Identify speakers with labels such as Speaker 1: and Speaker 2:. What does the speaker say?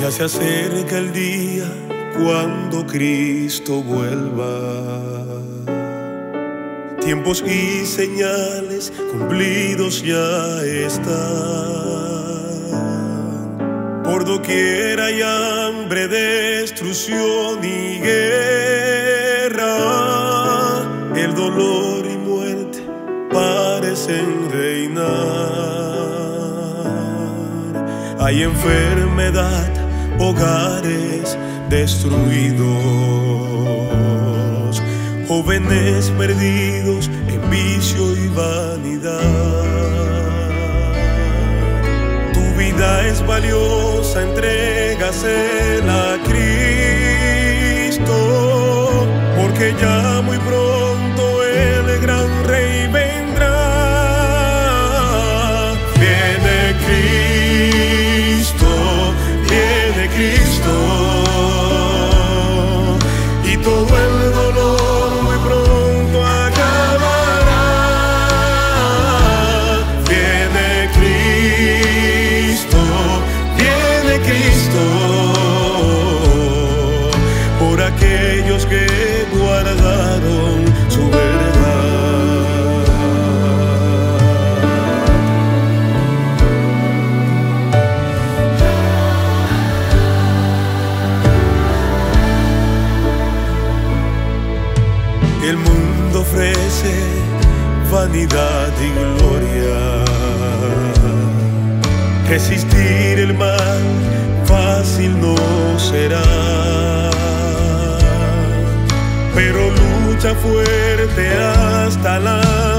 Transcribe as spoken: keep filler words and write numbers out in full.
Speaker 1: Ya se acerca el día cuando Cristo vuelva. Tiempos y señales cumplidos ya están. Por doquier hay hambre, destrucción y guerra. El dolor y muerte parecen reinar. Hay enfermedad, hogares destruidos, jóvenes perdidos en vicio y vanidad. Tu vida es valiosa, entrégasela a Cristo, porque ya muy pronto el gran Rey vendrá. Viene Cristo, viene Cristo, y todo el dolor muy pronto acabará. Viene Cristo, viene Cristo, por aquellos que guardaron su verdad. El mundo ofrece vanidad y gloria. Resistir el mal fácil no será, pero lucha fuerte hasta la